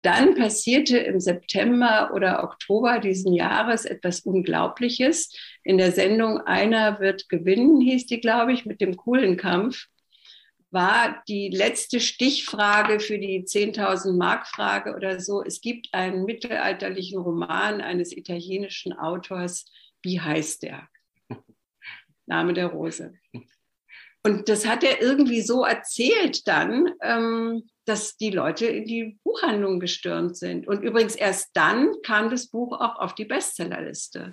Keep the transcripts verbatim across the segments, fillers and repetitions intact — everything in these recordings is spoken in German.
dann passierte im September oder Oktober diesen Jahres etwas Unglaubliches. In der Sendung Einer wird gewinnen, hieß die, glaube ich, mit dem Kuhlenkampf, war die letzte Stichfrage für die zehntausend Mark Frage oder so. Es gibt einen mittelalterlichen Roman eines italienischen Autors. Wie heißt der? Name der Rose. Und das hat er irgendwie so erzählt dann, ähm, dass die Leute in die Buchhandlung gestürmt sind. Und übrigens erst dann kam das Buch auch auf die Bestsellerliste.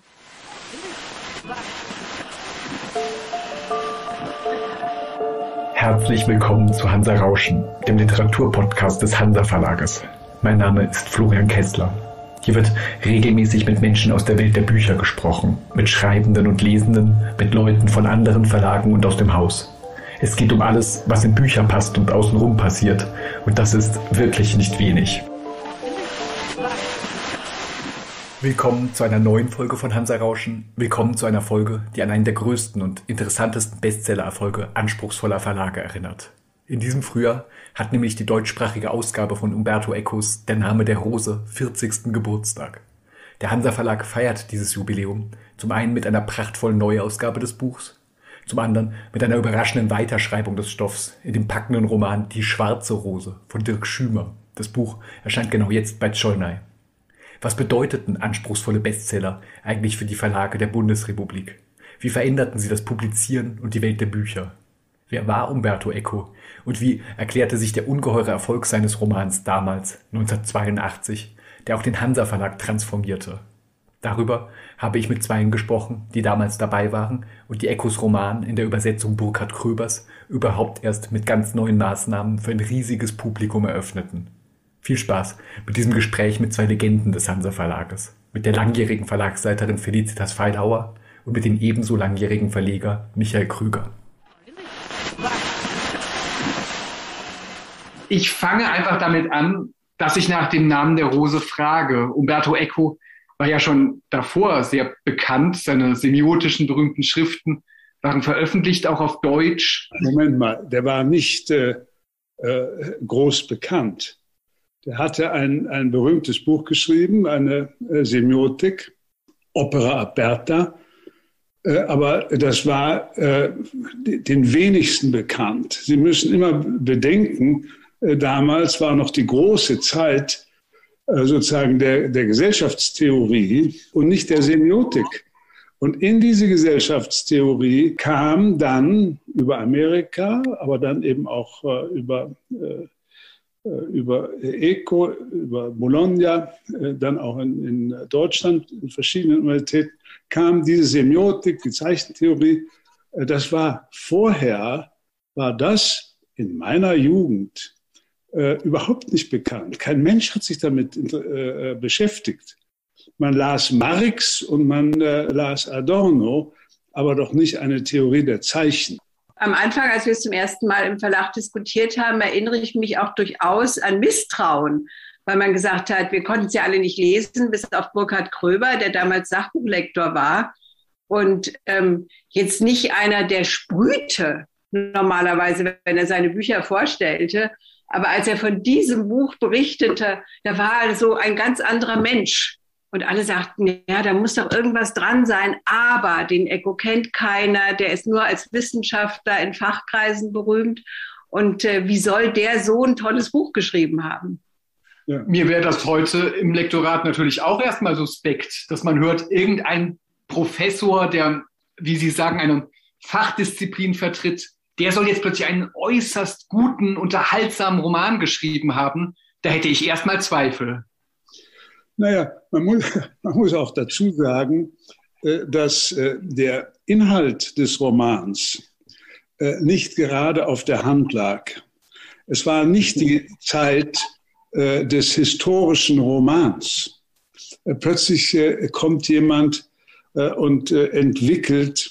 Herzlich willkommen zu Hansa Rauschen, dem Literaturpodcast des Hansa Verlages. Mein Name ist Florian Kessler. Hier wird regelmäßig mit Menschen aus der Welt der Bücher gesprochen, mit Schreibenden und Lesenden, mit Leuten von anderen Verlagen und aus dem Haus. Es geht um alles, was in Bücher passt und außenrum passiert. Und das ist wirklich nicht wenig. Willkommen zu einer neuen Folge von Hansa Rauschen. Willkommen zu einer Folge, die an einen der größten und interessantesten Bestseller-Erfolge anspruchsvoller Verlage erinnert. In diesem Frühjahr hat nämlich die deutschsprachige Ausgabe von Umberto Ecos Der Name der Rose vierzigsten Geburtstag. Der Hansa Verlag feiert dieses Jubiläum zum einen mit einer prachtvollen Neuausgabe des Buchs, zum anderen mit einer überraschenden Weiterschreibung des Stoffs in dem packenden Roman Die schwarze Rose von Dirk Schümer. Das Buch erscheint genau jetzt bei Tscholnay. Was bedeuteten anspruchsvolle Bestseller eigentlich für die Verlage der Bundesrepublik? Wie veränderten sie das Publizieren und die Welt der Bücher? Wer war Umberto Eco und wie erklärte sich der ungeheure Erfolg seines Romans damals, neunzehnhundertzweiundachtzig, der auch den Hansa Verlag transformierte? Darüber habe ich mit Zweien gesprochen, die damals dabei waren und die Ecos Roman in der Übersetzung Burkhard Kröbers überhaupt erst mit ganz neuen Maßnahmen für ein riesiges Publikum eröffneten. Viel Spaß mit diesem Gespräch mit zwei Legenden des Hansa Verlages, mit der langjährigen Verlagsleiterin Felicitas Feilhauer und mit dem ebenso langjährigen Verleger Michael Krüger. Ich fange einfach damit an, dass ich nach dem Namen der Rose frage. Umberto Eco war ja schon davor sehr bekannt. Seine semiotischen berühmten Schriften waren veröffentlicht, auch auf Deutsch. Moment mal, der war nicht äh, äh, groß bekannt. Der hatte ein, ein berühmtes Buch geschrieben, eine äh, Semiotik, Opera Aperta. Äh, aber das war äh, den wenigsten bekannt. Sie müssen immer bedenken, äh, damals war noch die große Zeit äh, sozusagen der, der Gesellschaftstheorie und nicht der Semiotik. Und in diese Gesellschaftstheorie kam dann über Amerika, aber dann eben auch äh, über äh, über Eco, über Bologna, dann auch in, in Deutschland, in verschiedenen Universitäten, kam diese Semiotik, die Zeichentheorie. Das war vorher, war das in meiner Jugend äh, überhaupt nicht bekannt. Kein Mensch hat sich damit äh, beschäftigt. Man las Marx und man äh, las Adorno, aber doch nicht eine Theorie der Zeichen. Am Anfang, als wir es zum ersten Mal im Verlag diskutiert haben, erinnere ich mich auch durchaus an Misstrauen, weil man gesagt hat, wir konnten es ja alle nicht lesen, bis auf Burkhard Kröber, der damals Sachbuchlektor war und ähm, jetzt nicht einer, der sprühte normalerweise, wenn er seine Bücher vorstellte. Aber als er von diesem Buch berichtete, da war er so ein ganz anderer Mensch. Und alle sagten, ja, da muss doch irgendwas dran sein. Aber den Eco kennt keiner, der ist nur als Wissenschaftler in Fachkreisen berühmt. Und äh, wie soll der so ein tolles Buch geschrieben haben? Ja. Mir wäre das heute im Lektorat natürlich auch erstmal suspekt, dass man hört, irgendein Professor, der, wie Sie sagen, eine Fachdisziplin vertritt, der soll jetzt plötzlich einen äußerst guten, unterhaltsamen Roman geschrieben haben. Da hätte ich erstmal Zweifel. Naja, man muss, man muss auch dazu sagen, dass der Inhalt des Romans nicht gerade auf der Hand lag. Es war nicht die Zeit des historischen Romans. Plötzlich kommt jemand und entwickelt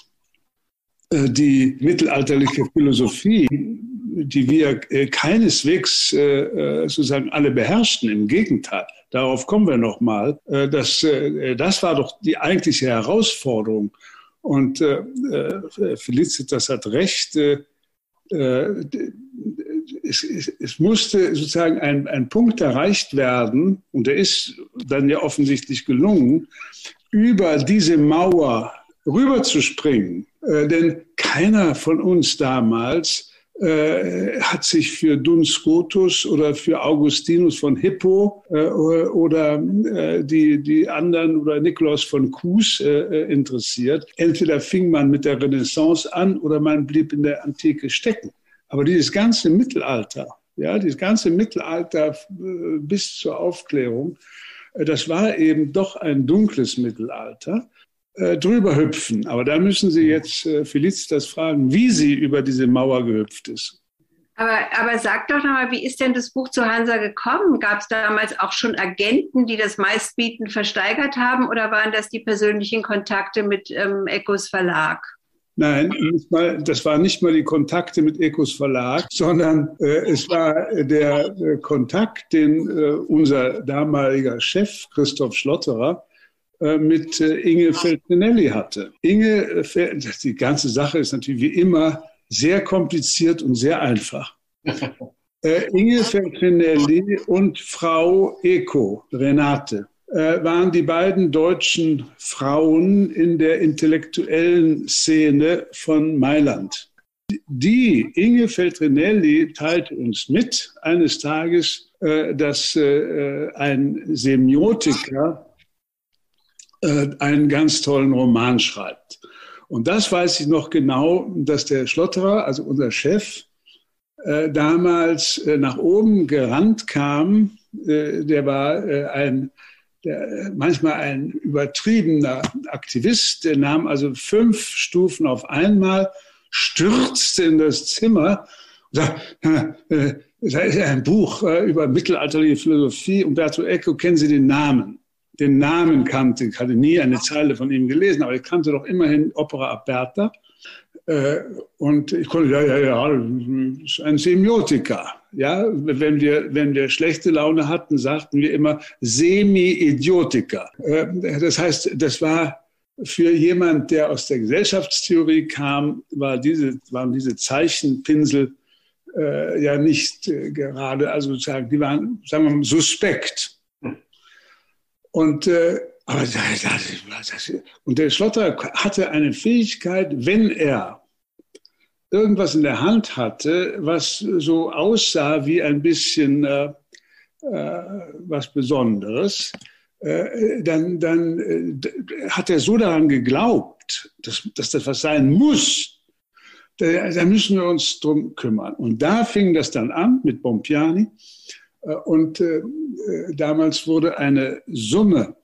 die mittelalterliche Philosophie, die wir keineswegs sozusagen alle beherrschten. Im Gegenteil, darauf kommen wir noch mal. Das, das war doch die eigentliche Herausforderung. Und Felicitas hat recht, es, es, es musste sozusagen ein, ein Punkt erreicht werden, und der ist dann ja offensichtlich gelungen, über diese Mauer rüberzuspringen. Äh, denn keiner von uns damals äh, hat sich für Duns Scotus oder für Augustinus von Hippo äh, oder äh, die, die anderen oder Nikolaus von Kues äh, interessiert. Entweder fing man mit der Renaissance an oder man blieb in der Antike stecken. Aber dieses ganze Mittelalter, ja, dieses ganze Mittelalter äh, bis zur Aufklärung, äh, das war eben doch ein dunkles Mittelalter. Äh, drüber hüpfen. Aber da müssen Sie jetzt äh, Felicitas fragen, wie sie über diese Mauer gehüpft ist. Aber, aber sag doch nochmal, wie ist denn das Buch zu Hansa gekommen? Gab es damals auch schon Agenten, die das meistbietend versteigert haben, oder waren das die persönlichen Kontakte mit ähm, Ecos Verlag? Nein, nicht mal, das waren nicht mal die Kontakte mit Ecos Verlag, sondern äh, es war der äh, Kontakt, den äh, unser damaliger Chef Christoph Schlotterer mit Inge Feltrinelli hatte. Inge, die ganze Sache ist natürlich wie immer sehr kompliziert und sehr einfach. äh, Inge Feltrinelli und Frau Eco, Renate, äh, waren die beiden deutschen Frauen in der intellektuellen Szene von Mailand. Die Inge Feltrinelli teilte uns mit eines Tages, äh, dass äh, ein Semiotiker einen ganz tollen Roman schreibt. Und das weiß ich noch genau, dass der Schlotterer, also unser Chef, äh, damals äh, nach oben gerannt kam. Äh, der war äh, ein, der, manchmal ein übertriebener Aktivist. Der nahm also fünf Stufen auf einmal, stürzte in das Zimmer und sagte, äh, da ist ja ein Buch äh, über mittelalterliche Philosophie. Umberto Eco, kennen Sie den Namen? Den Namen kannte, ich hatte nie eine Zeile von ihm gelesen, aber ich kannte doch immerhin Opera Aperta. Äh, und ich konnte, ja, ja, ja, das ist ein Semiotiker. Ja, wenn wir, wenn wir schlechte Laune hatten, sagten wir immer Semi-Idiotiker. Äh, das heißt, das war für jemand, der aus der Gesellschaftstheorie kam, war diese, waren diese Zeichenpinsel äh, ja nicht äh, gerade, also sozusagen, die waren, sagen wir mal, suspekt. Und, äh, aber das, das, und der Schlotter hatte eine Fähigkeit, wenn er irgendwas in der Hand hatte, was so aussah wie ein bisschen äh, äh, was Besonderes, äh, dann, dann äh, hat er so daran geglaubt, dass, dass das was sein muss. Da, da müssen wir uns drum kümmern. Und da fing das dann an mit Bompiani. Und äh, damals wurde eine Summe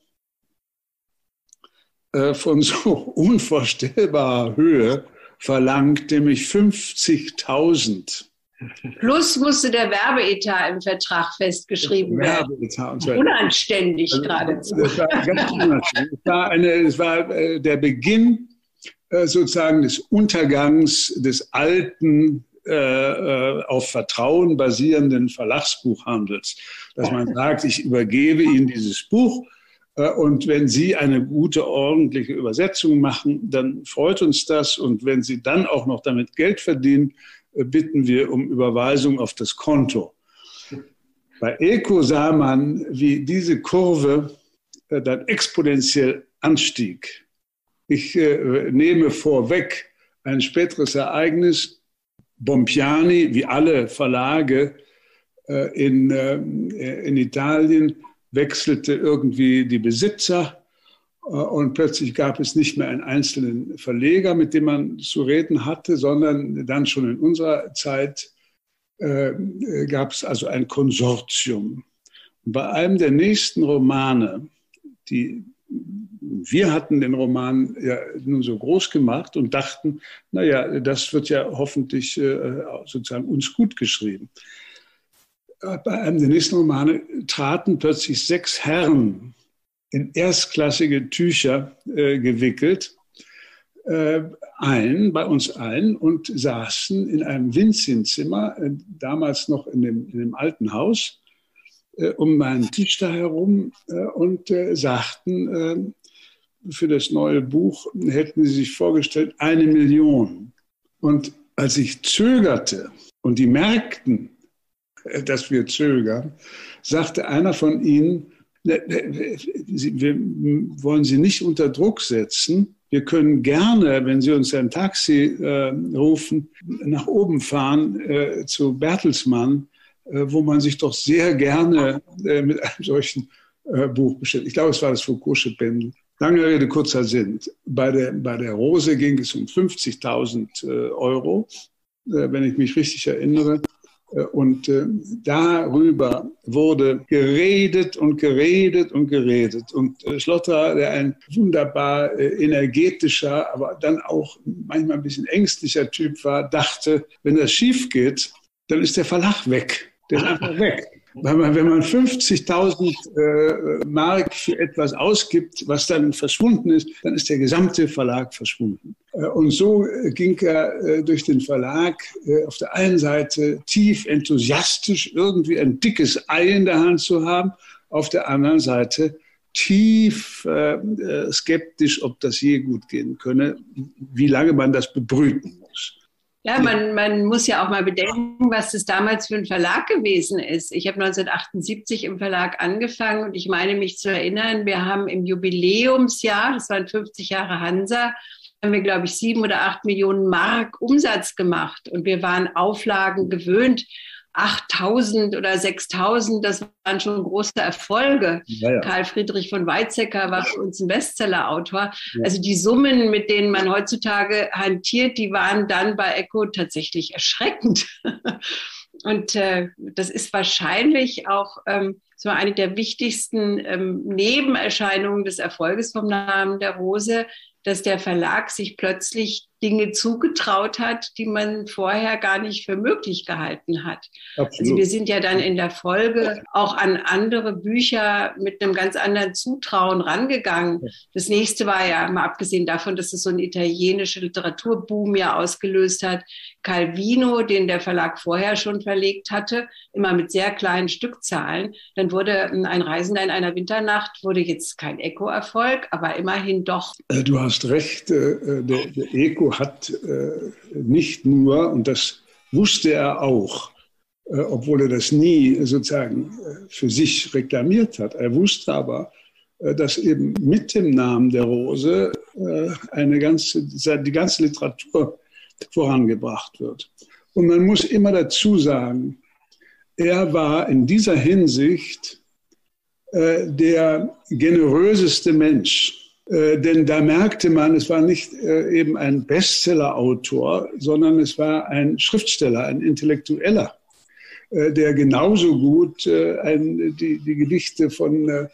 äh, von so unvorstellbarer Höhe verlangt, nämlich fünfzigtausend. Plus musste der Werbeetat im Vertrag festgeschrieben werden. Und so unanständig also, geradezu. Das war ganz unanständig. Es war, eine, es war äh, der Beginn äh, sozusagen des Untergangs des alten, Äh, auf Vertrauen basierenden Verlagsbuchhandels, dass man sagt, ich übergebe Ihnen dieses Buch äh, und wenn Sie eine gute, ordentliche Übersetzung machen, dann freut uns das und wenn Sie dann auch noch damit Geld verdienen, äh, bitten wir um Überweisung auf das Konto. Bei Eco sah man, wie diese Kurve äh, dann exponentiell anstieg. Ich äh, nehme vorweg ein späteres Ereignis. Bompiani, wie alle Verlage äh, in, äh, in Italien, wechselte irgendwie die Besitzer äh, und plötzlich gab es nicht mehr einen einzelnen Verleger, mit dem man zu reden hatte, sondern dann schon in unserer Zeit äh, gab es also ein Konsortium. Und bei einem der nächsten Romane, die wir hatten den Roman ja nun so groß gemacht und dachten, naja, das wird ja hoffentlich äh, sozusagen uns gut geschrieben. Bei einem der nächsten Romane traten plötzlich sechs Herren in erstklassige Tücher äh, gewickelt äh, ein, bei uns ein und saßen in einem winzigen Zimmer, äh, damals noch in dem, in dem alten Haus, äh, um meinen Tisch da herum äh, und äh, sagten, äh, für das neue Buch hätten sie sich vorgestellt, eine Million. Und als ich zögerte, und die merkten, dass wir zögern, sagte einer von ihnen, wir wollen Sie nicht unter Druck setzen. Wir können gerne, wenn Sie uns ein Taxi äh, rufen, nach oben fahren äh, zu Bertelsmann, äh, wo man sich doch sehr gerne äh, mit einem solchen äh, Buch beschäftigt. Ich glaube, es war das Foucault'sche Pendel. Lange Rede, kurzer Sinn. Bei der, bei der Rose ging es um fünfzigtausend äh, Euro, äh, wenn ich mich richtig erinnere. Und äh, darüber wurde geredet und geredet und geredet. Und äh, Schlotterer, der ein wunderbar äh, energetischer, aber dann auch manchmal ein bisschen ängstlicher Typ war, dachte, wenn das schief geht, dann ist der Verlag weg. Der ist einfach weg. Weil man, wenn man fünfzigtausend äh, Mark für etwas ausgibt, was dann verschwunden ist, dann ist der gesamte Verlag verschwunden. Äh, und so äh, ging er äh, durch den Verlag äh, auf der einen Seite tief enthusiastisch, irgendwie ein dickes Ei in der Hand zu haben, auf der anderen Seite tief äh, skeptisch, ob das je gut gehen könne, wie lange man das bebrüten muss. Ja, man, man muss ja auch mal bedenken, was das damals für ein Verlag gewesen ist. Ich habe neunzehnhundertachtundsiebzig im Verlag angefangen und ich meine mich zu erinnern, wir haben im Jubiläumsjahr, das waren fünfzig Jahre Hansa, haben wir, glaube ich, sieben oder acht Millionen Mark Umsatz gemacht und wir waren Auflagen gewöhnt. achttausend oder sechstausend, das waren schon große Erfolge. Ja, ja. Karl Friedrich von Weizsäcker war für uns ein Bestsellerautor. Ja. Also die Summen, mit denen man heutzutage hantiert, die waren dann bei Echo tatsächlich erschreckend. Und äh, das ist wahrscheinlich auch ähm, so eine der wichtigsten ähm, Nebenerscheinungen des Erfolges vom Namen der Rose, dass der Verlag sich plötzlich Dinge zugetraut hat, die man vorher gar nicht für möglich gehalten hat. Absolut. Also wir sind ja dann in der Folge auch an andere Bücher mit einem ganz anderen Zutrauen rangegangen. Das nächste war ja, mal abgesehen davon, dass es so einen italienischen Literaturboom ja ausgelöst hat, Calvino, den der Verlag vorher schon verlegt hatte, immer mit sehr kleinen Stückzahlen. Dann wurde Ein Reisender in einer Winternacht, wurde jetzt kein Echo-Erfolg, aber immerhin doch. Du hast recht, der, der Echo hat nicht nur, und das wusste er auch, obwohl er das nie sozusagen für sich reklamiert hat, er wusste aber, dass eben mit dem Namen der Rose eine ganze, die ganze Literatur vorangebracht wird. Und man muss immer dazu sagen, er war in dieser Hinsicht äh, der generöseste Mensch. Äh, denn da merkte man, es war nicht äh, eben ein Bestseller-Autor, sondern es war ein Schriftsteller, ein Intellektueller, äh, der genauso gut äh, ein, die, die Gedichte von, äh,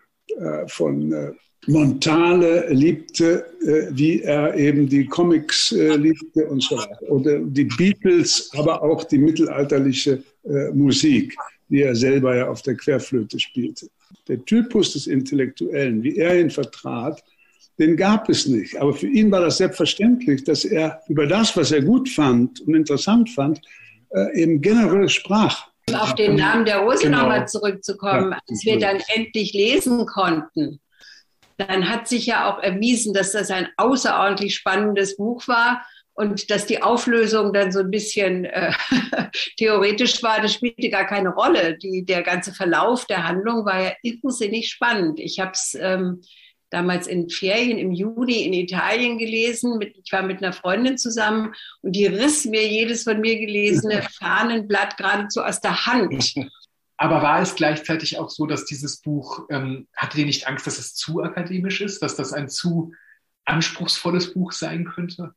von äh, Montale liebte, äh, wie er eben die Comics äh, liebte und so weiter. Oder die Beatles, aber auch die mittelalterliche äh, Musik, die er selber ja auf der Querflöte spielte. Der Typus des Intellektuellen, wie er ihn vertrat, den gab es nicht. Aber für ihn war das selbstverständlich, dass er über das, was er gut fand und interessant fand, äh, eben generell sprach. Auf den Namen der Rose genau. nochmal zurückzukommen, ja, als wir dann endlich lesen konnten, dann hat sich ja auch erwiesen, dass das ein außerordentlich spannendes Buch war und dass die Auflösung dann so ein bisschen äh, theoretisch war. Das spielte gar keine Rolle. Die, der ganze Verlauf der Handlung war ja irrsinnig spannend. Ich habe es ähm, damals in Ferien im Juni in Italien gelesen. Mit, ich war mit einer Freundin zusammen und die riss mir jedes von mir gelesene Fahnenblatt geradezu aus der Hand. Aber war es gleichzeitig auch so, dass dieses Buch, ähm, hattet ihr nicht Angst, dass es zu akademisch ist, dass das ein zu anspruchsvolles Buch sein könnte?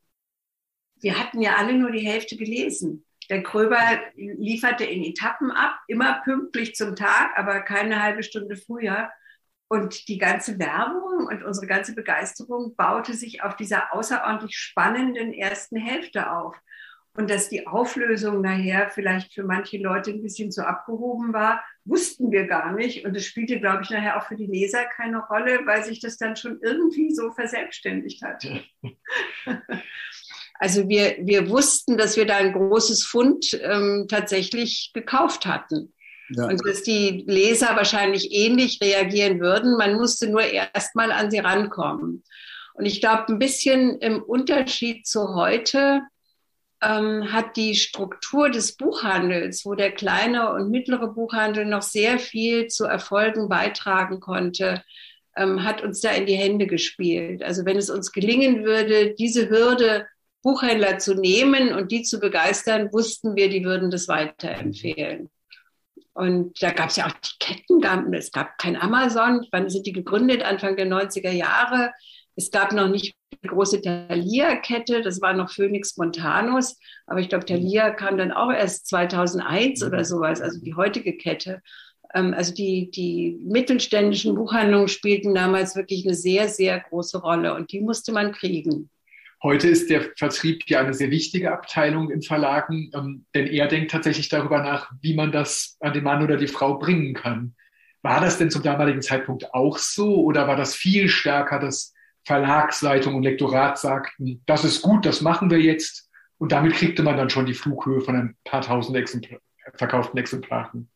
Wir hatten ja alle nur die Hälfte gelesen. Der Kröber lieferte in Etappen ab, immer pünktlich zum Tag, aber keine halbe Stunde früher. Und die ganze Werbung und unsere ganze Begeisterung baute sich auf dieser außerordentlich spannenden ersten Hälfte auf. Und dass die Auflösung nachher vielleicht für manche Leute ein bisschen zu abgehoben war, wussten wir gar nicht. Und es spielte, glaube ich, nachher auch für die Leser keine Rolle, weil sich das dann schon irgendwie so verselbstständigt hat. Also wir, wir wussten, dass wir da ein großes Fund ähm, tatsächlich gekauft hatten. Ja. Und dass die Leser wahrscheinlich ähnlich reagieren würden. Man musste nur erst mal an sie rankommen. Und ich glaube, ein bisschen im Unterschied zu heute ähm, hat die Struktur des Buchhandels, wo der kleine und mittlere Buchhandel noch sehr viel zu Erfolgen beitragen konnte, ähm, hat uns da in die Hände gespielt. Also wenn es uns gelingen würde, diese Hürde Buchhändler zu nehmen und die zu begeistern, wussten wir, die würden das weiterempfehlen. Und da gab es ja auch die Ketten, es gab kein Amazon. Wann sind die gegründet? Anfang der neunziger Jahre. Es gab noch nicht die große Thalia-Kette, das war noch Phoenix Montanus. Aber ich glaube, Thalia kam dann auch erst zweitausendeins oder sowas, also die heutige Kette. Also die, die mittelständischen Buchhandlungen spielten damals wirklich eine sehr, sehr große Rolle und die musste man kriegen. Heute ist der Vertrieb ja eine sehr wichtige Abteilung in Verlagen, ähm, denn er denkt tatsächlich darüber nach, wie man das an den Mann oder die Frau bringen kann. War das denn zum damaligen Zeitpunkt auch so oder war das viel stärker, dass Verlagsleitung und Lektorat sagten, das ist gut, das machen wir jetzt und damit kriegte man dann schon die Flughöhe von ein paar tausend Exempl- verkauften Exemplaren?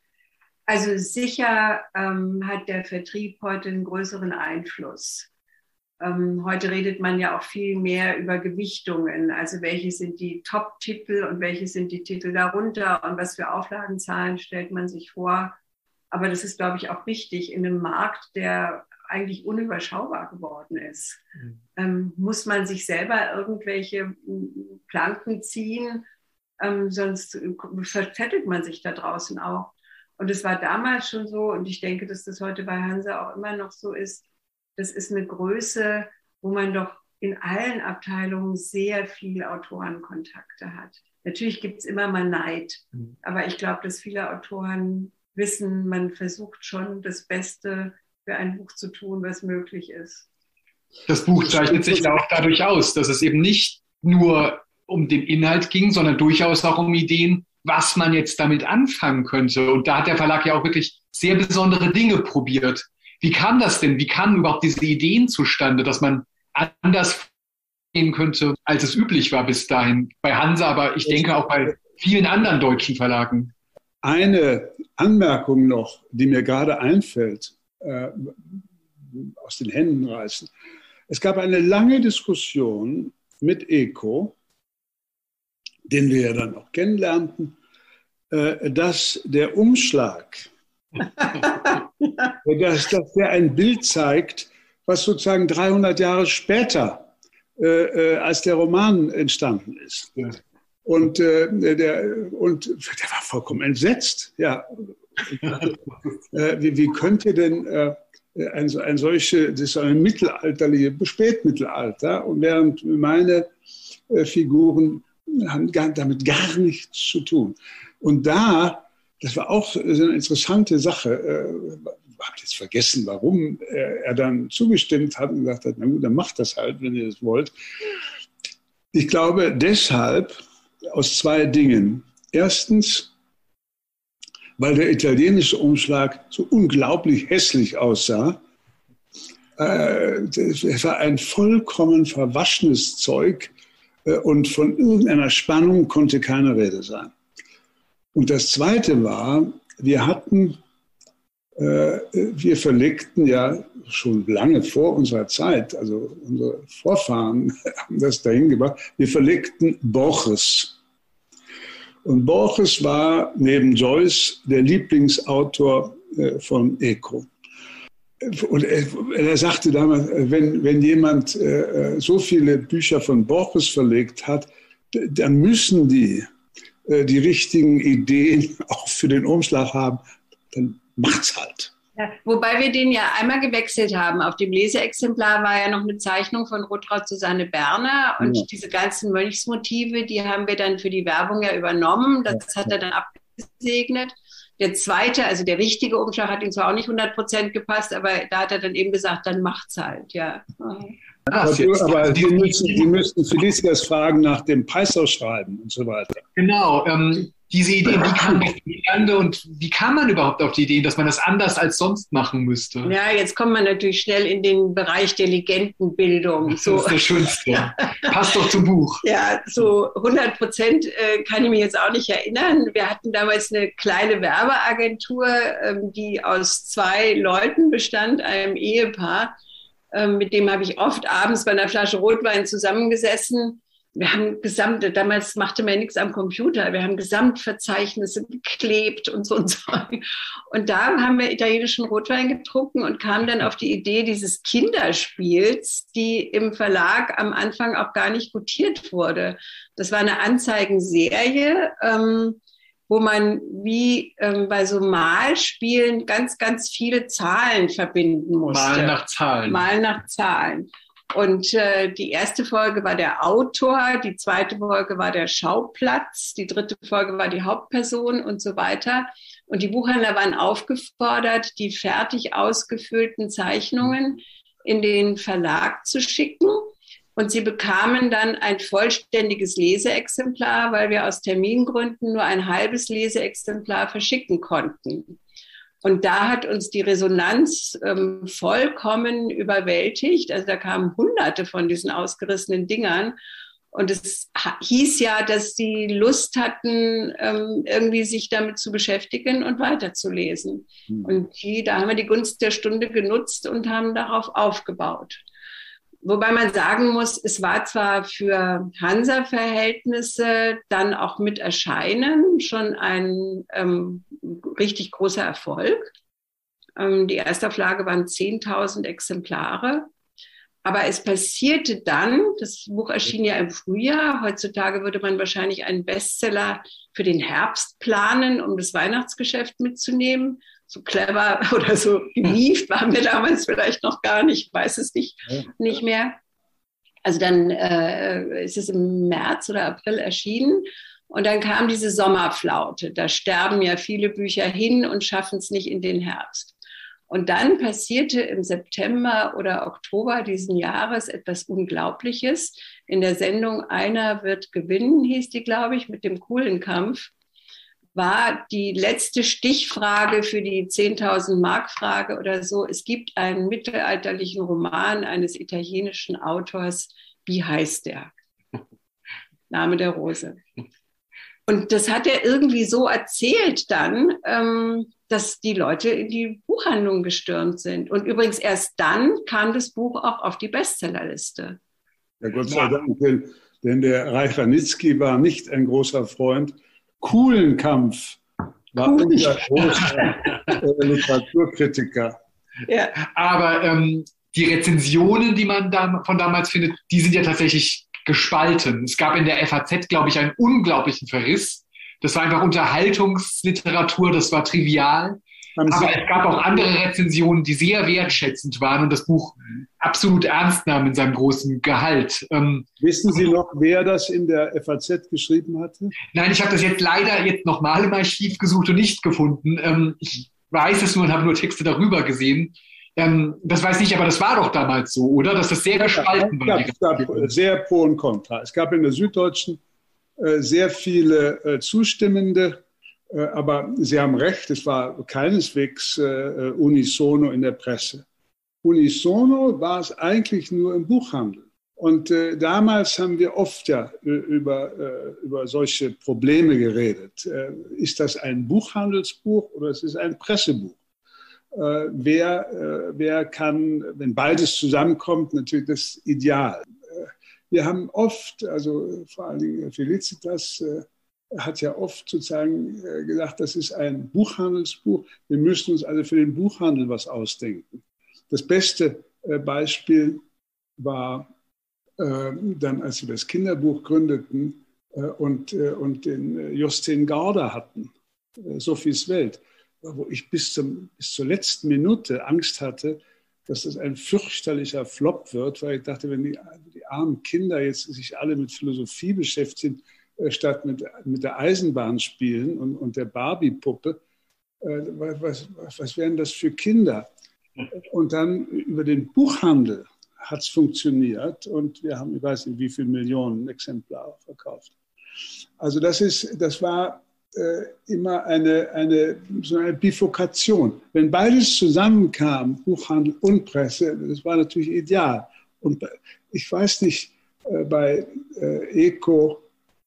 Also sicher ähm, hat der Vertrieb heute einen größeren Einfluss. Ähm, heute redet man ja auch viel mehr über Gewichtungen, also welche sind die Top-Titel und welche sind die Titel darunter und was für Auflagenzahlen stellt man sich vor. Aber das ist, glaube ich, auch wichtig in einem Markt, der eigentlich unüberschaubar geworden ist. Mhm. Ähm, muss man sich selber irgendwelche Planken ziehen, ähm, sonst verzettelt man sich da draußen auch. Und es war damals schon so, und ich denke, dass das heute bei Hansa auch immer noch so ist, das ist eine Größe, wo man doch in allen Abteilungen sehr viel Autorenkontakte hat. Natürlich gibt es immer mal Neid, mhm. aber ich glaube, dass viele Autoren wissen, man versucht schon das Beste für ein Buch zu tun, was möglich ist. Das Buch zeichnet sich ja auch dadurch aus, dass es eben nicht nur um den Inhalt ging, sondern durchaus auch um Ideen, was man jetzt damit anfangen könnte. Und da hat der Verlag ja auch wirklich sehr besondere Dinge probiert. Wie kam das denn? Wie kamen überhaupt diese Ideen zustande, dass man anders gehen könnte, als es üblich war bis dahin? Bei Hansa, aber ich denke auch bei vielen anderen deutschen Verlagen. Eine Anmerkung noch, die mir gerade einfällt, äh, aus den Händen reißen. Es gab eine lange Diskussion mit ECO, den wir ja dann auch kennenlernten, äh, dass der Umschlag dass, dass der ein Bild zeigt, was sozusagen dreihundert Jahre später äh, äh, als der Roman entstanden ist. Ja. Und, äh, der, und der war vollkommen entsetzt. Ja. äh, wie, wie könnte denn äh, ein, ein solche, das ist eine mittelalterliche, Spätmittelalter, und während meine äh, Figuren haben gar, damit gar nichts zu tun. Und da das war auch eine interessante Sache. Ich habe jetzt vergessen, warum er dann zugestimmt hat und gesagt hat, na gut, dann macht das halt, wenn ihr das wollt. Ich glaube deshalb aus zwei Dingen. Erstens, weil der italienische Umschlag so unglaublich hässlich aussah. Es war ein vollkommen verwaschenes Zeug und von irgendeiner Spannung konnte keine Rede sein. Und das Zweite war, wir hatten, äh, wir verlegten ja schon lange vor unserer Zeit, also unsere Vorfahren haben das dahin gebracht, wir verlegten Borges. Und Borges war neben Joyce der Lieblingsautor äh, von ECO. Und er, er sagte damals, wenn, wenn jemand äh, so viele Bücher von Borges verlegt hat, dann müssen die die richtigen Ideen auch für den Umschlag haben, dann macht's halt. Ja, wobei wir den ja einmal gewechselt haben. Auf dem Leseexemplar war ja noch eine Zeichnung von Rotraud Susanne Berner und ja. diese ganzen Mönchsmotive, die haben wir dann für die Werbung ja übernommen. Das hat er dann abgesegnet. Der zweite, also der richtige Umschlag hat ihm zwar auch nicht hundert Prozent gepasst, aber da hat er dann eben gesagt, dann macht's halt, ja. Ach, aber aber die, müssen, die müssten Felicitas fragen nach dem Preisausschreiben und so weiter. Genau, ähm, diese Idee, wie kam das zustande und wie kam man überhaupt auf die Idee, dass man das anders als sonst machen müsste? Ja, jetzt kommt man natürlich schnell in den Bereich der Legendenbildung. So. Das ist das Schönste. Passt doch zum Buch. Ja, so hundert Prozent äh, kann ich mich jetzt auch nicht erinnern. Wir hatten damals eine kleine Werbeagentur, ähm, die aus zwei Leuten bestand, einem Ehepaar. Mit dem habe ich oft abends bei einer Flasche Rotwein zusammengesessen. wir haben gesamte, damals machte man ja nichts am Computer, wir haben Gesamtverzeichnisse geklebt und so und so. Und da haben wir italienischen Rotwein getrunken und kamen dann auf die Idee dieses Kinderspiels, die im Verlag am Anfang auch gar nicht gutiert wurde. Das war eine Anzeigenserie, ähm, wo man wie ähm, bei so Malspielen ganz, ganz viele Zahlen verbinden musste. Malen nach Zahlen. Malen nach Zahlen. Und äh, die erste Folge war der Autor, die zweite Folge war der Schauplatz, die dritte Folge war die Hauptperson und so weiter. Und die Buchhändler waren aufgefordert, die fertig ausgefüllten Zeichnungen in den Verlag zu schicken. Und sie bekamen dann ein vollständiges Leseexemplar, weil wir aus Termingründen nur ein halbes Leseexemplar verschicken konnten. Und da hat uns die Resonanz ähm, vollkommen überwältigt. Also da kamen Hunderte von diesen ausgerissenen Dingern. Und es hieß ja, dass sie Lust hatten, ähm, irgendwie sich damit zu beschäftigen und weiterzulesen. Mhm. Und die, da haben wir die Gunst der Stunde genutzt und haben darauf aufgebaut. Wobei man sagen muss, es war zwar für Hansa-Verhältnisse dann auch mit Erscheinen schon ein ähm, richtig großer Erfolg. Ähm, die Erstauflage waren zehntausend Exemplare. Aber es passierte dann, das Buch erschien ja im Frühjahr, heutzutage würde man wahrscheinlich einen Bestseller für den Herbst planen, um das Weihnachtsgeschäft mitzunehmen. So clever oder so gewieft waren wir damals vielleicht noch gar nicht, ich weiß es nicht, nicht mehr. Also dann äh, ist es im März oder April erschienen und dann kam diese Sommerflaute. Da sterben ja viele Bücher hin und schaffen es nicht in den Herbst. Und dann passierte im September oder Oktober diesen Jahres etwas Unglaubliches. In der Sendung Einer wird gewinnen, hieß die, glaube ich, mit dem Kuhlenkampf, war die letzte Stichfrage für die zehntausend Mark Frage oder so. Es gibt einen mittelalterlichen Roman eines italienischen Autors. Wie heißt der? Name der Rose. Und das hat er irgendwie so erzählt dann, ähm, dass die Leute in die Buchhandlung gestürmt sind. Und übrigens erst dann kam das Buch auch auf die Bestsellerliste. Ja, Gott sei Dank, denn, denn der Reich Ranitzky war nicht ein großer Freund. Kuhlenkampf war unser großer äh, Literaturkritiker. Ja. Aber ähm, die Rezensionen, die man da von damals findet, die sind ja tatsächlich gespalten. Es gab in der F A Z, glaube ich, einen unglaublichen Verriss. Das war einfach Unterhaltungsliteratur, das war trivial. Aber es gab auch andere Rezensionen, die sehr wertschätzend waren und das Buch absolut ernst nahmen in seinem großen Gehalt. Ähm, Wissen Sie noch, wer das in der F A Z geschrieben hatte? Nein, ich habe das jetzt leider jetzt nochmal im Archiv gesucht und nicht gefunden. Ähm, ich weiß es nur und habe nur Texte darüber gesehen. Ähm, das weiß ich, aber das war doch damals so, oder? Dass das sehr gespalten war. Es gab, es gab sehr Pro und Contra. Es gab in der Süddeutschen äh, sehr viele äh, Zustimmende. Aber Sie haben recht, es war keineswegs äh, unisono in der Presse. Unisono war es eigentlich nur im Buchhandel. Und äh, damals haben wir oft ja über, äh, über solche Probleme geredet. Äh, ist das ein Buchhandelsbuch oder ist es ein Pressebuch? Äh, wer, äh, wer kann, wenn beides zusammenkommt, natürlich das Ideal. Äh, wir haben oft, also vor allen Dingen Felicitas, äh, hat ja oft sozusagen gesagt, das ist ein Buchhandelsbuch. Wir müssen uns also für den Buchhandel was ausdenken. Das beste Beispiel war äh, dann, als wir das Kinderbuch gründeten äh, und, äh, und den Justin Garda hatten, äh, Sophies Welt, wo ich bis, zum, bis zur letzten Minute Angst hatte, dass das ein fürchterlicher Flop wird, weil ich dachte, wenn die, die armen Kinder jetzt sich alle mit Philosophie beschäftigen, statt mit, mit der Eisenbahn spielen und, und der Barbie-Puppe. Äh, was, was, was wären das für Kinder? Und dann über den Buchhandel hat es funktioniert und wir haben, ich weiß nicht, wie viele Millionen Exemplare verkauft. Also das, ist, das war äh, immer eine, eine, so eine Bifurkation. Wenn beides zusammenkam, Buchhandel und Presse, das war natürlich ideal. Und ich weiß nicht, äh, bei äh, Eco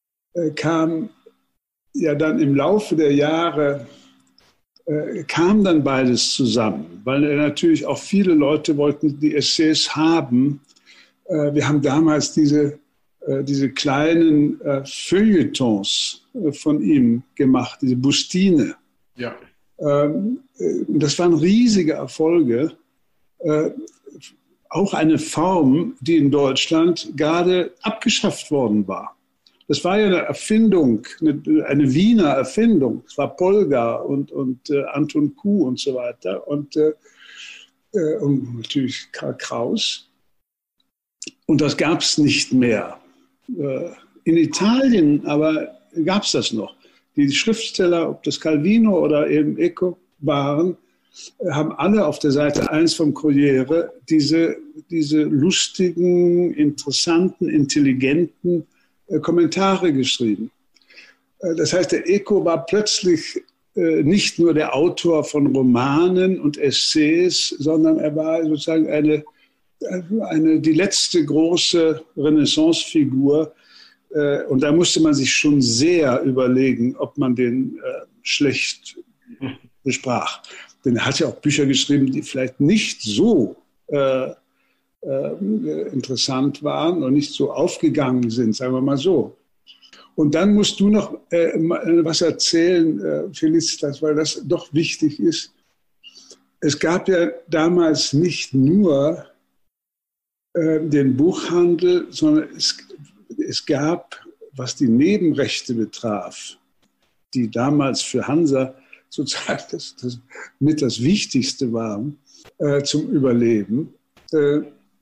kam ja dann im Laufe der Jahre, äh, kam dann beides zusammen, weil natürlich auch viele Leute wollten die Essays haben. Äh, wir haben damals diese äh, diese kleinen äh, Feuilletons äh, von ihm gemacht, diese Bustine. Ja. Ähm, äh, das waren riesige Erfolge. Äh, auch eine Form, die in Deutschland gerade abgeschafft worden war. Das war ja eine Erfindung, eine, eine Wiener Erfindung. Es war Polgar und, und äh, Anton Kuh und so weiter und, äh, und natürlich Karl Kraus. Und das gab es nicht mehr. Äh, in Italien aber gab es das noch. Die Schriftsteller, ob das Calvino oder eben Eco waren, haben alle auf der Seite eins vom Corriere diese, diese lustigen, interessanten, intelligenten Kommentare geschrieben. Das heißt, der Eco war plötzlich nicht nur der Autor von Romanen und Essays, sondern er war sozusagen eine, eine, die letzte große Renaissance-Figur. Und da musste man sich schon sehr überlegen, ob man den schlecht besprach. Denn er hat ja auch Bücher geschrieben, die vielleicht nicht so äh, äh, interessant waren und nicht so aufgegangen sind, sagen wir mal so. Und dann musst du noch äh, was erzählen, äh, Felicitas, weil das doch wichtig ist. Es gab ja damals nicht nur äh, den Buchhandel, sondern es, es gab, was die Nebenrechte betraf, die damals für Hansa sozusagen das, das mit das Wichtigste waren äh, zum Überleben. Äh,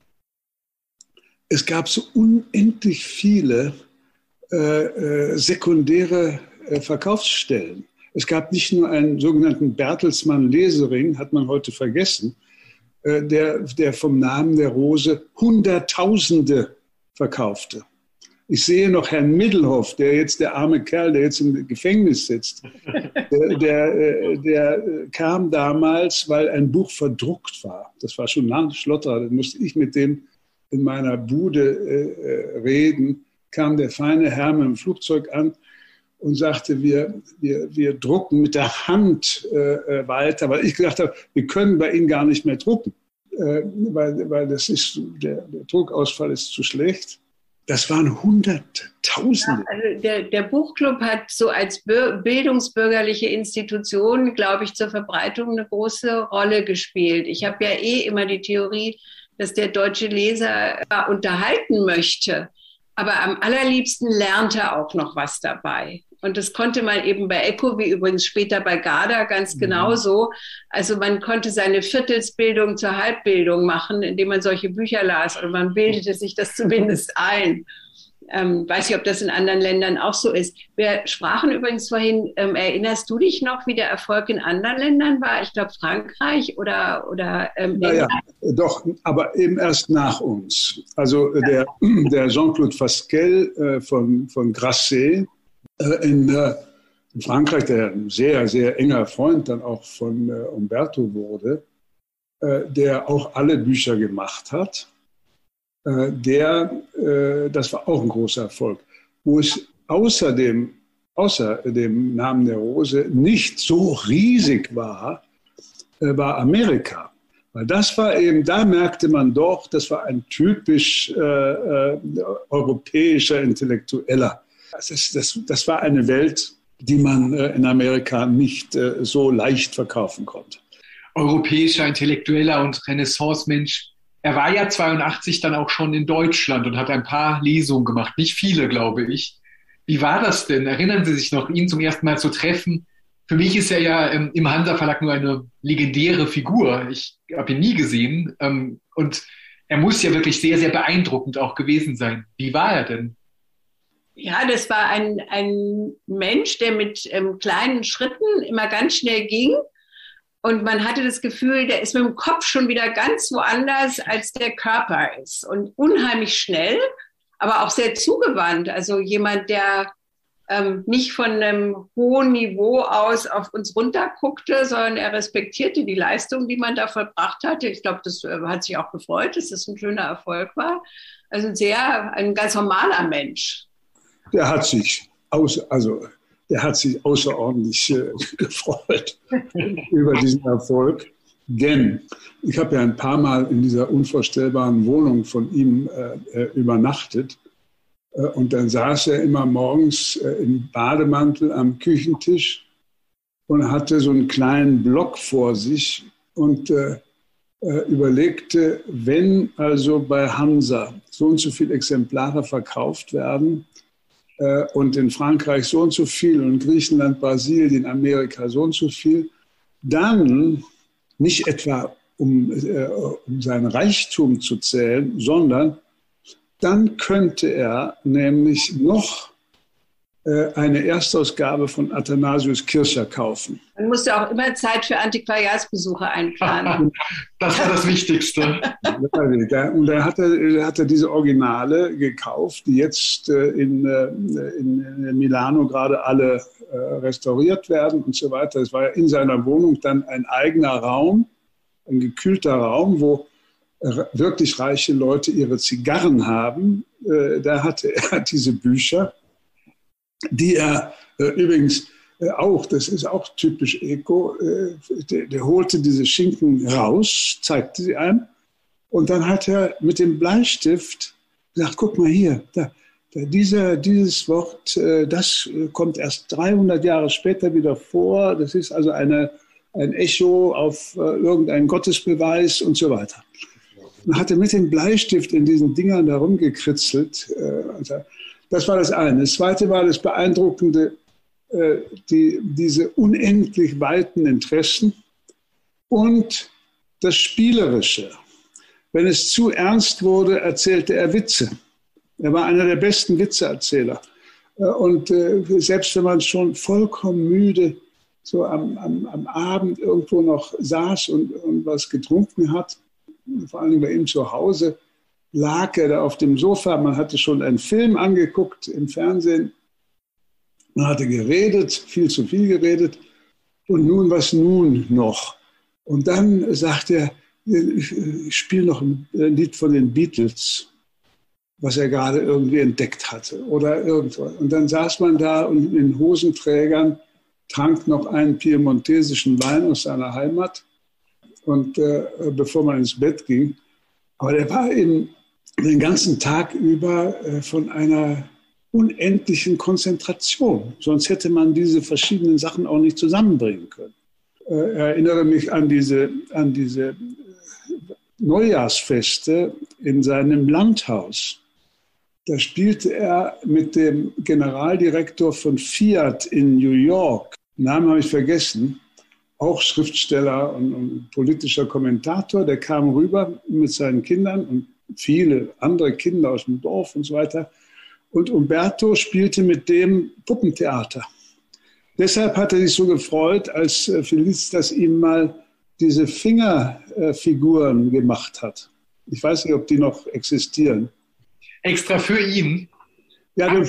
es gab so unendlich viele äh, äh, sekundäre äh, Verkaufsstellen. Es gab nicht nur einen sogenannten Bertelsmann-Lesering, hat man heute vergessen, äh, der, der vom Namen der Rose Hunderttausende verkaufte. Ich sehe noch Herrn Middelhoff, der jetzt, der arme Kerl, der jetzt im Gefängnis sitzt, der, der, der kam damals, weil ein Buch verdruckt war. Das war schon ein Schlotterer, da musste ich mit dem in meiner Bude äh, reden, kam der feine Herr mit dem Flugzeug an und sagte, wir, wir, wir drucken mit der Hand äh, weiter, weil ich gedacht habe, wir können bei Ihnen gar nicht mehr drucken, äh, weil, weil das ist, der, der Druckausfall ist zu schlecht. Das waren Hunderttausende. Ja, also der, der Buchclub hat so als bildungsbürgerliche Institution, glaube ich, zur Verbreitung eine große Rolle gespielt. Ich habe ja eh immer die Theorie, dass der deutsche Leser unterhalten möchte. Aber am allerliebsten lernt er auch noch was dabei. Und das konnte man eben bei Eco, wie übrigens später bei Garda, ganz genauso. Also man konnte seine Viertelsbildung zur Halbbildung machen, indem man solche Bücher las. Oder man bildete sich das zumindest ein. Ähm, weiß nicht, ob das in anderen Ländern auch so ist. Wir sprachen übrigens vorhin, ähm, erinnerst du dich noch, wie der Erfolg in anderen Ländern war? Ich glaube Frankreich oder... oder ähm, naja, doch, aber eben erst nach uns. Also der, der Jean-Claude Fasquelle äh, von, von Grasset äh, in, äh, in Frankreich, der ein sehr, sehr enger Freund dann auch von äh, Umberto wurde, äh, der auch alle Bücher gemacht hat. Der, das war auch ein großer Erfolg. Wo es außerdem, außer dem Namen der Rose nicht so riesig war, war Amerika. Weil das war eben, da merkte man doch, das war ein typisch äh, äh, europäischer Intellektueller. Das, ist, das, das war eine Welt, die man äh, in Amerika nicht äh, so leicht verkaufen konnte. Europäischer Intellektueller und Renaissance-Mensch. Er war ja zweiundachtzig dann auch schon in Deutschland und hat ein paar Lesungen gemacht. Nicht viele, glaube ich. Wie war das denn? Erinnern Sie sich noch, ihn zum ersten Mal zu treffen? Für mich ist er ja ähm, im Hansa-Verlag nur eine legendäre Figur. Ich habe ihn nie gesehen. Ähm, und er muss ja wirklich sehr, sehr beeindruckend auch gewesen sein. Wie war er denn? Ja, das war ein, ein Mensch, der mit ähm, kleinen Schritten immer ganz schnell ging. Und man hatte das Gefühl, der ist mit dem Kopf schon wieder ganz woanders, als der Körper ist. Und unheimlich schnell, aber auch sehr zugewandt. Also jemand, der ähm, nicht von einem hohen Niveau aus auf uns runterguckte, sondern er respektierte die Leistung, die man da vollbracht hatte. Ich glaube, das äh, hat sich auch gefreut, dass das ein schöner Erfolg war. Also ein sehr, ein ganz normaler Mensch. Der hat sich aus, also Der hat sich außerordentlich äh, gefreut über diesen Erfolg. Denn ich habe ja ein paar Mal in dieser unvorstellbaren Wohnung von ihm äh, übernachtet. Und dann saß er immer morgens im Bademantel am Küchentisch und hatte so einen kleinen Block vor sich und äh, überlegte, wenn also bei Hansa so und so viele Exemplare verkauft werden äh, und in Frankreich so und so viel und Griechenland, Brasilien, Amerika so und so viel, dann nicht etwa um, äh, um seinen Reichtum zu zählen, sondern dann könnte er nämlich noch äh, eine Erstausgabe von Athanasius Kircher kaufen. Man musste auch immer Zeit für Antiquariatsbesuche einplanen. Das war das Wichtigste. Und dann hat er, hat er diese Originale gekauft, die jetzt äh, in, äh, in Milano gerade alle äh, restauriert werden und so weiter. Es war ja in seiner Wohnung dann ein eigener Raum, ein gekühlter Raum, wo wirklich reiche Leute ihre Zigarren haben. Äh, da hatte er diese Bücher, die er äh, übrigens äh, auch, das ist auch typisch Eco, äh, der, der holte diese Schinken raus, zeigte sie einem und dann hat er mit dem Bleistift gesagt, guck mal hier, da, da dieser, dieses Wort, äh, das kommt erst dreihundert Jahre später wieder vor, das ist also eine, ein Echo auf äh, irgendeinen Gottesbeweis und so weiter. Und hatte mit dem Bleistift in diesen Dingern da rumgekritzelt. Äh, das war das eine. Das zweite war das Beeindruckende, äh, die, diese unendlich weiten Interessen und das Spielerische. Wenn es zu ernst wurde, erzählte er Witze. Er war einer der besten Witzeerzähler. Äh, und äh, selbst wenn man schon vollkommen müde so am, am, am Abend irgendwo noch saß und, und was getrunken hat, vor allem bei ihm zu Hause, lag er da auf dem Sofa. Man hatte schon einen Film angeguckt im Fernsehen. Man hatte geredet, viel zu viel geredet. Und nun, was nun noch? Und dann sagt er, ich spiele noch ein Lied von den Beatles, was er gerade irgendwie entdeckt hatte oder irgendwas. Und dann saß man da und in Hosenträgern trank noch einen piemontesischen Wein aus seiner Heimat. Und äh, bevor man ins Bett ging. Aber der war eben den ganzen Tag über äh, von einer unendlichen Konzentration. Sonst hätte man diese verschiedenen Sachen auch nicht zusammenbringen können. Äh, ich erinnere mich an diese, an diese Neujahrsfeste in seinem Landhaus. Da spielte er mit dem Generaldirektor von Fiat in New York. Namen habe ich vergessen. Auch Schriftsteller und, und politischer Kommentator, der kam rüber mit seinen Kindern und viele andere Kinder aus dem Dorf und so weiter. Und Umberto spielte mit dem Puppentheater. Deshalb hat er sich so gefreut, als Felicitas ihm mal diese Fingerfiguren gemacht hat. Ich weiß nicht, ob die noch existieren. Extra für ihn? Ja, das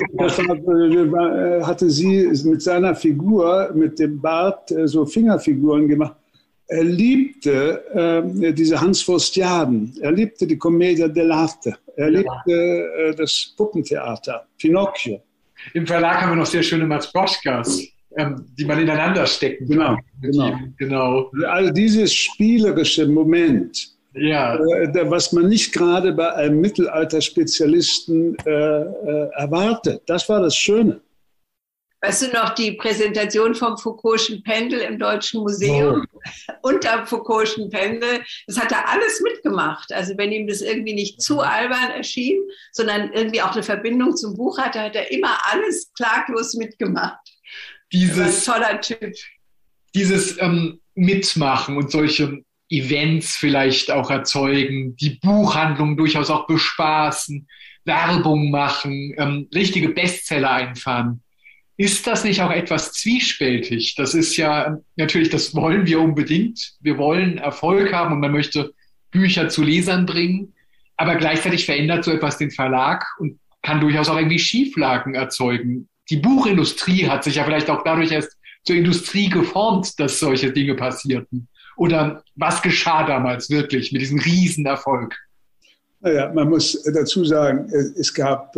war, hatte sie mit seiner Figur, mit dem Bart, so Fingerfiguren gemacht. Er liebte äh, diese Hans Forstiaden, er liebte die Commedia dell'arte, er liebte äh, das Puppentheater, Pinocchio. Im Verlag haben wir noch sehr schöne Matryoshkas, ähm, die man ineinander stecken kann. Genau, genau. genau. Also dieses spielerische Moment, ja. äh, was man nicht gerade bei einem Mittelalterspezialisten äh, äh, erwartet, das war das Schöne. Weißt du noch, die Präsentation vom Foucault'schen Pendel im Deutschen Museum, oh. unter Foucault'schen Pendel, das hat er alles mitgemacht. Also wenn ihm das irgendwie nicht zu albern erschien, sondern irgendwie auch eine Verbindung zum Buch hatte, hat er immer alles klaglos mitgemacht. Dieses, ein toller Typ. Dieses ähm, Mitmachen und solche Events vielleicht auch erzeugen, die Buchhandlung durchaus auch bespaßen, Werbung machen, ähm, richtige Bestseller einfahren. Ist das nicht auch etwas zwiespältig? Das ist ja natürlich, das wollen wir unbedingt. Wir wollen Erfolg haben und man möchte Bücher zu Lesern bringen. Aber gleichzeitig verändert so etwas den Verlag und kann durchaus auch irgendwie Schieflagen erzeugen. Die Buchindustrie hat sich ja vielleicht auch dadurch erst zur Industrie geformt, dass solche Dinge passierten. Oder was geschah damals wirklich mit diesem Riesenerfolg? Naja, man muss dazu sagen, es gab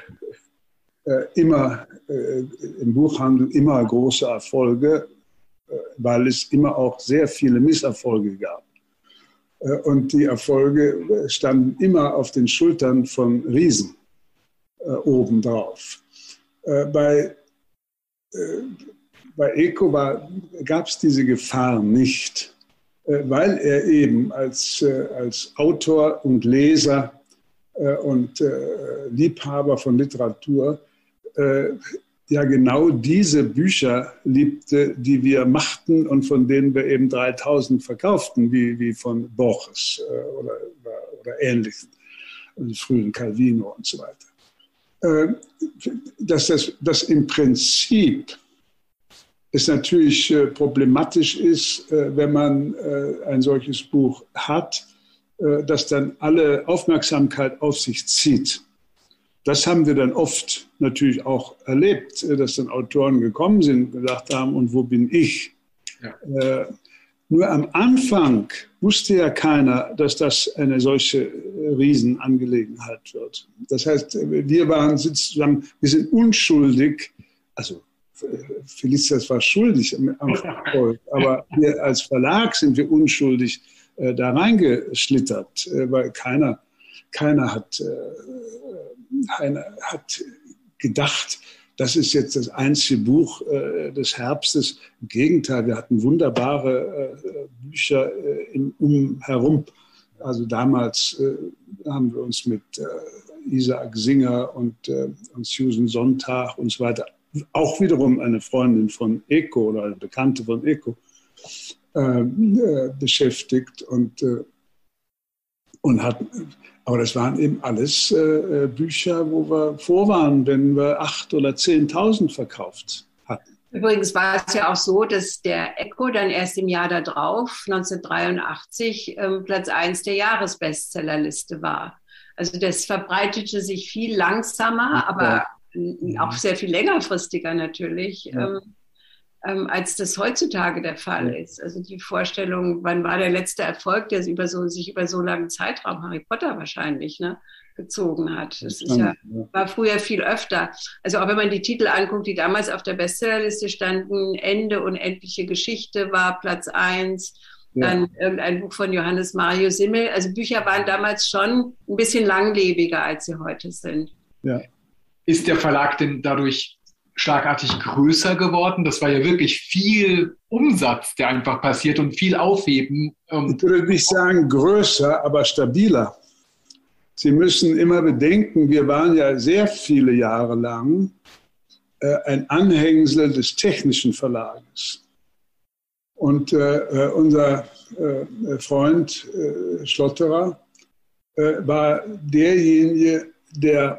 äh, immer äh, im Buchhandel immer große Erfolge, äh, weil es immer auch sehr viele Misserfolge gab. Äh, und die Erfolge standen immer auf den Schultern von Riesen. äh, obendrauf. Äh, bei, äh, bei Eco gab es diese Gefahr nicht, äh, weil er eben als, äh, als Autor und Leser äh, und äh, Liebhaber von Literatur äh, ja genau diese Bücher liebte, die wir machten und von denen wir eben dreitausend verkauften, wie, wie von Borges äh, oder, oder, oder Ähnlichen, die frühen Calvino und so weiter. Äh, dass das dass im Prinzip es natürlich äh, problematisch ist, äh, wenn man äh, ein solches Buch hat, äh, das dann alle Aufmerksamkeit auf sich zieht. Das haben wir dann oft natürlich auch erlebt, dass dann Autoren gekommen sind und gesagt haben, und wo bin ich? Ja. Äh, nur am Anfang wusste ja keiner, dass das eine solche Riesenangelegenheit wird. Das heißt, wir waren sozusagen, wir sind unschuldig, also Felicitas war schuldig am Erfolg, aber wir als Verlag sind wir unschuldig äh, da reingeschlittert, äh, weil keiner, keiner hat... Äh, Einer hat gedacht, das ist jetzt das einzige Buch äh, des Herbstes. Im Gegenteil, wir hatten wunderbare äh, Bücher äh, im Umherum. Also damals äh, haben wir uns mit äh, Isaac Singer und, äh, und Susan Sontag und so weiter, auch wiederum eine Freundin von Eco oder eine Bekannte von Eco, äh, äh, beschäftigt und, äh, und hatten... Aber das waren eben alles äh, Bücher, wo wir vor waren, wenn wir acht oder zehntausend verkauft hatten. Übrigens war es ja auch so, dass der Eco dann erst im Jahr darauf, neunzehnhundertdreiundachtzig, ähm, Platz eins der Jahresbestsellerliste war. Also das verbreitete sich viel langsamer, aber ja. auch sehr viel längerfristiger natürlich. Ja. Ähm, als das heutzutage der Fall ist. Also die Vorstellung, wann war der letzte Erfolg, der sich über so, sich über so langen Zeitraum, Harry Potter wahrscheinlich, ne, gezogen hat. Das ist ja, war früher viel öfter. Also auch wenn man die Titel anguckt, die damals auf der Bestsellerliste standen, Ende, unendliche Geschichte war Platz eins, ja. Dann irgendein Buch von Johannes Mario Simmel. Also Bücher waren damals schon ein bisschen langlebiger, als sie heute sind. Ja. Ist der Verlag denn dadurch schlagartig größer geworden? Das war ja wirklich viel Umsatz, der einfach passiert und viel Aufheben. Ich würde nicht sagen größer, aber stabiler. Sie müssen immer bedenken, wir waren ja sehr viele Jahre lang äh, ein Anhängsel des Technischen Verlages. Und äh, unser äh, Freund äh, Schlotterer äh, war derjenige, der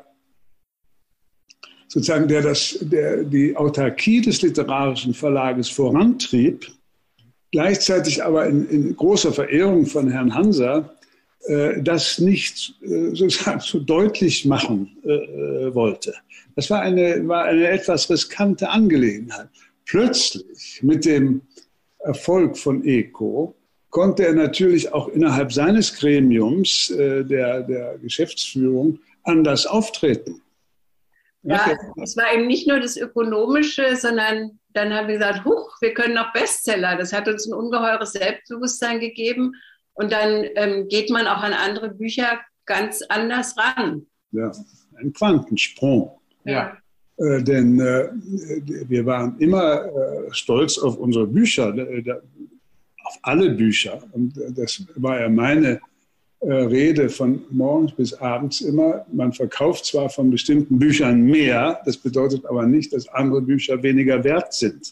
sozusagen der, das, der die Autarkie des literarischen Verlages vorantrieb, gleichzeitig aber in, in großer Verehrung von Herrn Hansa äh, das nicht äh, sozusagen so deutlich machen äh, wollte. Das war eine, war eine etwas riskante Angelegenheit. Plötzlich mit dem Erfolg von Eco konnte er natürlich auch innerhalb seines Gremiums, äh, der, der Geschäftsführung, anders auftreten. Ja, es war eben nicht nur das Ökonomische, sondern dann haben wir gesagt, huch, wir können noch Bestseller. Das hat uns ein ungeheures Selbstbewusstsein gegeben. Und dann ähm, geht man auch an andere Bücher ganz anders ran. Ja, ein Quantensprung. Ja. Äh, denn äh, wir waren immer äh, stolz auf unsere Bücher, äh, auf alle Bücher. Und das war ja meine Rede von morgens bis abends immer. Man verkauft zwar von bestimmten Büchern mehr, das bedeutet aber nicht, dass andere Bücher weniger wert sind.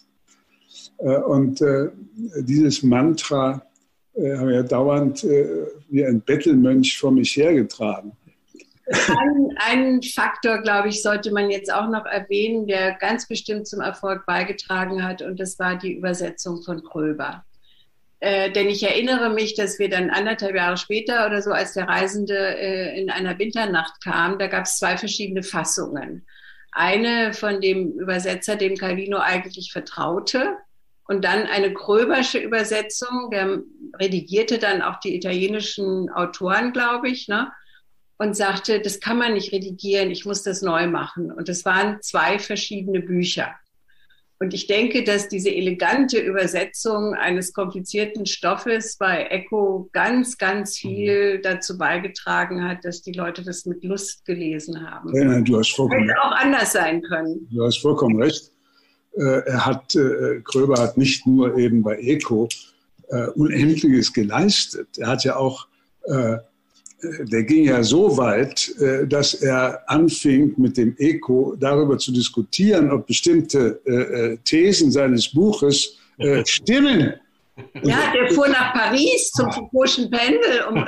Und dieses Mantra habe ich ja dauernd wie ein Bettelmönch vor mich hergetragen. Ein, ein Faktor, glaube ich, sollte man jetzt auch noch erwähnen, der ganz bestimmt zum Erfolg beigetragen hat, und das war die Übersetzung von Gröber. Äh, denn ich erinnere mich, dass wir dann anderthalb Jahre später oder so, als der Reisende äh, in einer Winternacht kam, da gab es zwei verschiedene Fassungen. Eine von dem Übersetzer, dem Calvino eigentlich vertraute, und dann eine Gröbersche Übersetzung, der redigierte dann auch die italienischen Autoren, glaube ich, ne? Und sagte, das kann man nicht redigieren, ich muss das neu machen. Und das waren zwei verschiedene Bücher. Und ich denke, dass diese elegante Übersetzung eines komplizierten Stoffes bei Eco ganz, ganz viel dazu beigetragen hat, dass die Leute das mit Lust gelesen haben. Ja, du hast vollkommen Hätte auch anders sein können. Du hast vollkommen recht. Er hat, Kröber hat nicht nur eben bei Eco Unendliches geleistet. Er hat ja auch, der ging ja so weit, dass er anfing, mit dem Eco darüber zu diskutieren, ob bestimmte Thesen seines Buches stimmen. Ja, der fuhr nach Paris zum Foucault'schen Pendel. Um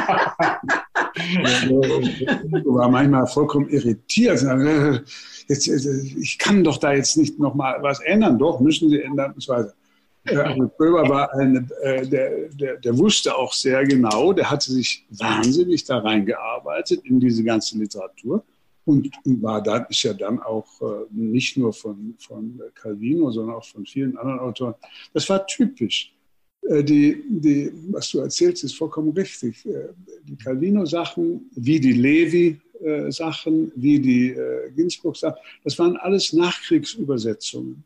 Ich war manchmal vollkommen irritiert. Jetzt, ich kann doch da jetzt nicht noch mal was ändern. Doch, müssen Sie ändern und so weiter. Also Kröber war eine, der, der, der wusste auch sehr genau, der hatte sich wahnsinnig da reingearbeitet in diese ganze Literatur und war dann, ist ja dann auch nicht nur von, von Calvino, sondern auch von vielen anderen Autoren. Das war typisch. Die, die, was du erzählst, ist vollkommen richtig. Die Calvino-Sachen, wie die Levi-Sachen, wie die Ginsburg-Sachen, das waren alles Nachkriegsübersetzungen.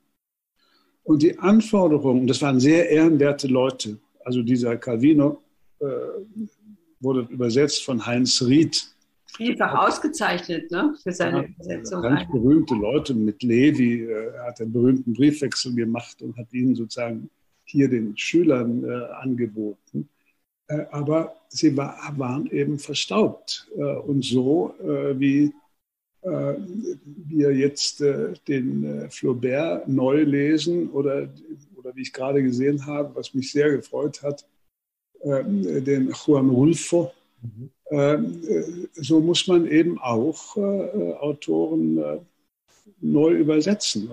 Und die Anforderungen, das waren sehr ehrenwerte Leute. Also dieser Calvino äh, wurde übersetzt von Heinz Ried. Vielfach ausgezeichnet, ne, für seine ja, Übersetzung. Ganz berühmte Leute mit Levi. Äh, er hat einen berühmten Briefwechsel gemacht und hat ihnen sozusagen hier den Schülern äh, angeboten. Äh, aber sie war, waren eben verstaubt. Äh, und so äh, wie äh, wir jetzt äh, den äh, Flaubert neu lesen oder, oder wie ich gerade gesehen habe, was mich sehr gefreut hat, äh, den Juan Rulfo. Mhm. Äh, so muss man eben auch äh, Autoren äh, neu übersetzen.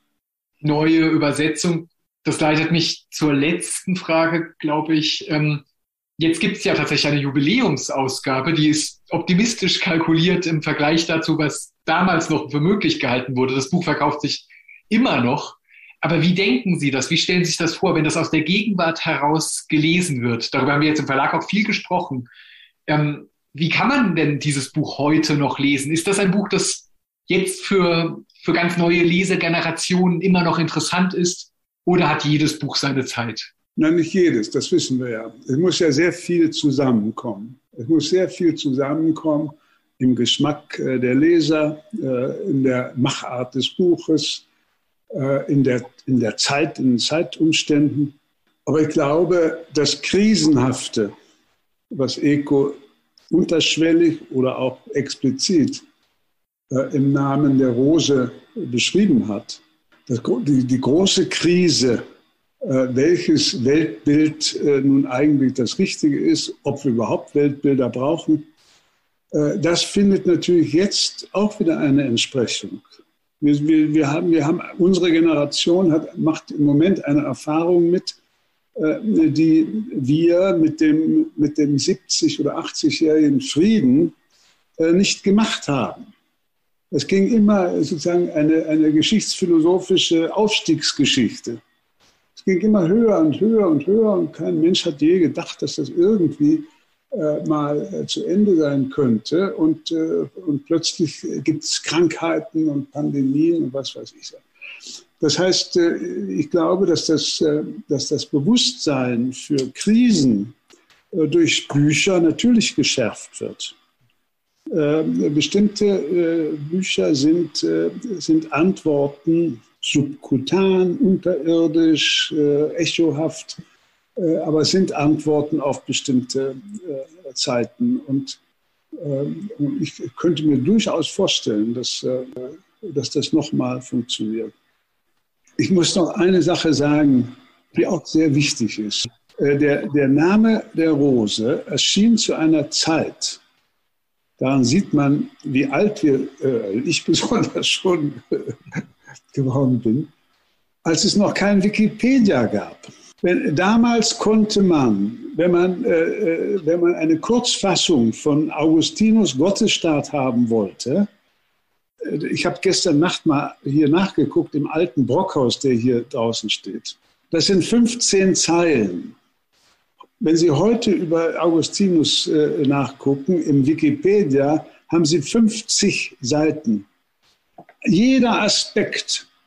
Neue Übersetzung, das leitet mich zur letzten Frage, glaube ich. Ähm, jetzt gibt es ja tatsächlich eine Jubiläumsausgabe, die ist optimistisch kalkuliert im Vergleich dazu, was damals noch für möglich gehalten wurde. Das Buch verkauft sich immer noch. Aber wie denken Sie das? Wie stellen Sie sich das vor, wenn das aus der Gegenwart heraus gelesen wird? Darüber haben wir jetzt im Verlag auch viel gesprochen. Ähm, wie kann man denn dieses Buch heute noch lesen? Ist das ein Buch, das jetzt für, für ganz neue Lesegenerationen immer noch interessant ist? Oder hat jedes Buch seine Zeit? Nein, nicht jedes, das wissen wir ja. Es muss ja sehr viel zusammenkommen. Es muss sehr viel zusammenkommen im Geschmack der Leser, in der Machart des Buches, in der, in der Zeit, in den Zeitumständen. Aber ich glaube, das Krisenhafte, was Eco unterschwellig oder auch explizit äh, im Namen der Rose beschrieben hat, das, die, die große Krise, äh, welches Weltbild äh, nun eigentlich das Richtige ist, ob wir überhaupt Weltbilder brauchen, äh, das findet natürlich jetzt auch wieder eine Entsprechung. Wir, wir, wir haben, wir haben, unsere Generation hat, macht im Moment eine Erfahrung mit, die wir mit dem, mit dem siebzig- oder achtzigjährigen Frieden nicht gemacht haben. Es ging immer sozusagen eine, eine geschichtsphilosophische Aufstiegsgeschichte. Es ging immer höher und höher und höher und kein Mensch hat je gedacht, dass das irgendwie äh, mal äh, zu Ende sein könnte. Und, äh, und plötzlich gibt es Krankheiten und Pandemien und was weiß ich. Das heißt, ich glaube, dass das, dass das Bewusstsein für Krisen durch Bücher natürlich geschärft wird. Bestimmte Bücher sind, sind Antworten subkutan, unterirdisch, echohaft, aber es sind Antworten auf bestimmte Zeiten. Und ich könnte mir durchaus vorstellen, dass, dass das nochmal funktioniert. Ich muss noch eine Sache sagen, die auch sehr wichtig ist. Der, der Name der Rose erschien zu einer Zeit, daran sieht man, wie alt wir, äh, ich besonders schon geworden bin, als es noch kein Wikipedia gab. Wenn, damals konnte man, wenn man, äh, wenn man eine Kurzfassung von Augustinus Gottesstaat haben wollte, ich habe gestern Nacht mal hier nachgeguckt im alten Brockhaus, der hier draußen steht. Das sind fünfzehn Zeilen. Wenn Sie heute über Augustinus äh, nachgucken, im Wikipedia haben Sie fünfzig Seiten. Jeder Aspekt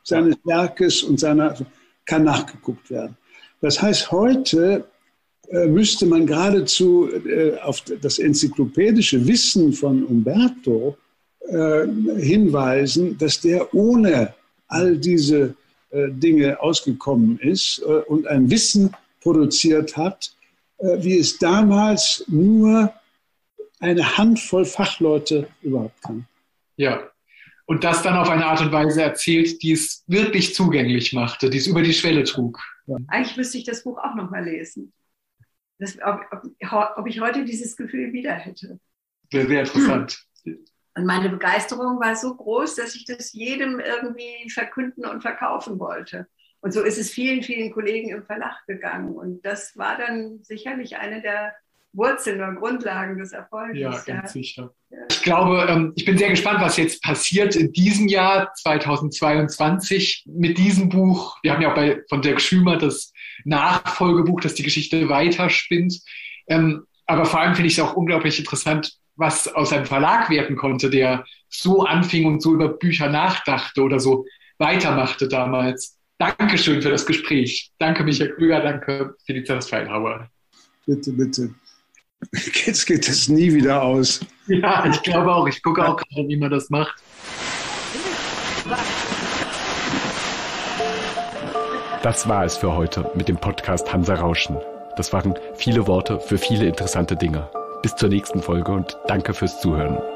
seines Werkes und seiner, kann nachgeguckt werden. Das heißt, heute äh, müsste man geradezu äh, auf das enzyklopädische Wissen von Umberto äh, hinweisen, dass der ohne all diese äh, Dinge ausgekommen ist äh, und ein Wissen produziert hat, äh, wie es damals nur eine Handvoll Fachleute überhaupt kann. Ja, und das dann auf eine Art und Weise erzählt, die es wirklich zugänglich machte, die es über die Schwelle trug. Ja. Eigentlich müsste ich das Buch auch noch mal lesen. Das, ob, ob, ob ich heute dieses Gefühl wieder hätte. Sehr, sehr interessant. Und meine Begeisterung war so groß, dass ich das jedem irgendwie verkünden und verkaufen wollte. Und so ist es vielen, vielen Kollegen im Verlag gegangen. Und das war dann sicherlich eine der Wurzeln oder Grundlagen des Erfolges. Ja, ganz ja. sicher. Ja. Ich glaube, ähm, ich bin sehr gespannt, was jetzt passiert in diesem Jahr zweitausendzweiundzwanzig mit diesem Buch. Wir haben ja auch bei, von Dirk Schümer das Nachfolgebuch, das die Geschichte weiterspinnt. Ähm, aber vor allem finde ich es auch unglaublich interessant, was aus einem Verlag werden konnte, der so anfing und so über Bücher nachdachte oder so weitermachte damals. Dankeschön für das Gespräch. Danke, Michael Krüger. Danke, Felicitas Feilhauer. Bitte, bitte. Jetzt geht es nie wieder aus. Ja, ich glaube auch. Ich gucke auch gerade, wie man das macht. Das war es für heute mit dem Podcast Hansa Rauschen. Das waren viele Worte für viele interessante Dinge. Bis zur nächsten Folge und danke fürs Zuhören.